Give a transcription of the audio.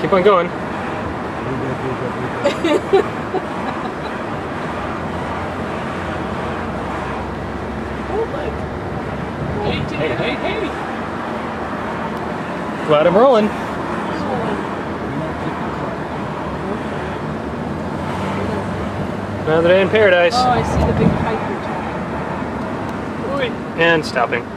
Keep on going. Hey. Glad I'm rolling. Another day in paradise. Oh, I see the big pipe you're talking about. And stopping.